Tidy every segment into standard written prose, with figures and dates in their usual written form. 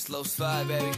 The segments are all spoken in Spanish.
Slow slide, baby.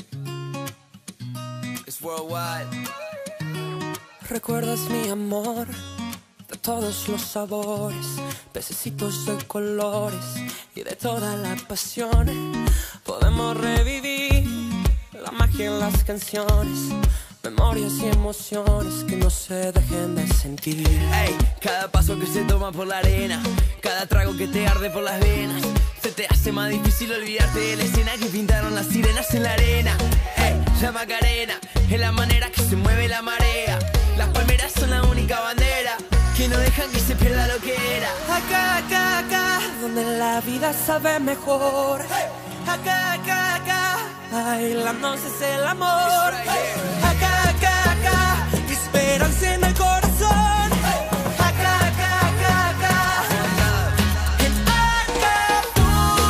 It's worldwide. Recuerdas mi amor de todos los sabores, pececitos de colores y de toda la pasión. Podemos revivir la magia en las canciones, memorias y emociones que no se dejen de sentir. Ey, cada paso que se toma por la arena, cada trago que te arde por las venas, se te hace más difícil olvidarte de la escena que pintaron las sirenas en la arena. Ey, la Macarena es la manera que se mueve la marea. Las palmeras son la única bandera que no dejan que se pierda lo que era. Acá, acá, acá, donde la vida sabe mejor. Acá, acá, acá, bailando es el amor. Acá, acá, acá, esperanza en el corazón. Acá, acá, acá, acá, en Acapulco.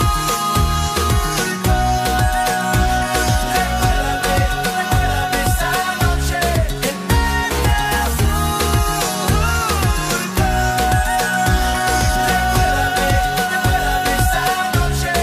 Recuérdame esa noche en Acapulco. Recuérdame esa noche.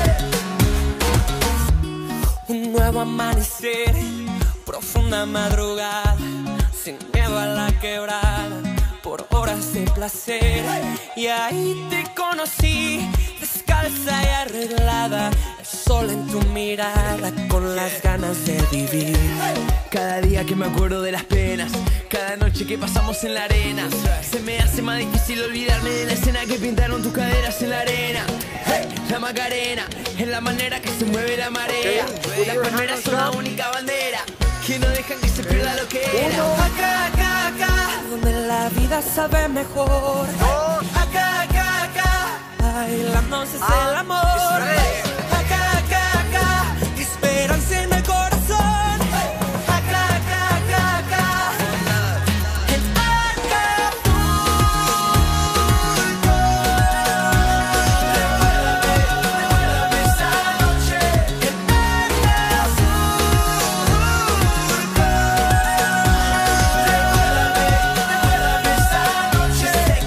Un nuevo amanecer, profunda madrugada, sin miedo a la quebrada, por horas de placer. Y ahí te conocí, descalza y arreglada, el sol en tu mirada, con las ganas de vivir. Cada día que me acuerdo de las penas, cada noche que pasamos en la arena, se me hace más difícil olvidarme de la escena que pintaron tus caderas en la arena. Hey, la Macarena es la manera que se mueve la marea. Las palmeras son la única bandera que no dejan que se pierda lo que era. Acá, acá, acá, donde la vida sabe mejor. Acá, acá, acá, bailando es el amor. Acá, acá, acá, esperanza en el corazón. Acá, acá, acá, acá, en Acapulco. Recuérdame esa noche en Acapulco. Recuérdame esa noche en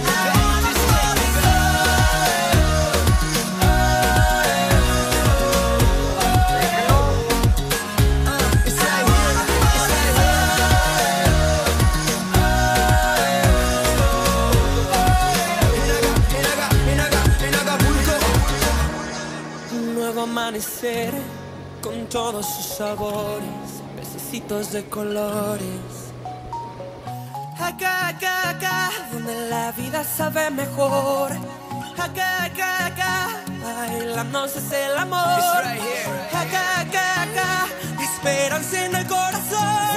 Un nuevo amanecer con todos sus sabores, pececitos de colores. Acá, acá, acá, donde la vida sabe mejor. Acá, acá, acá, bailando es el amor. Acá, acá, acá, esperanza en el corazón.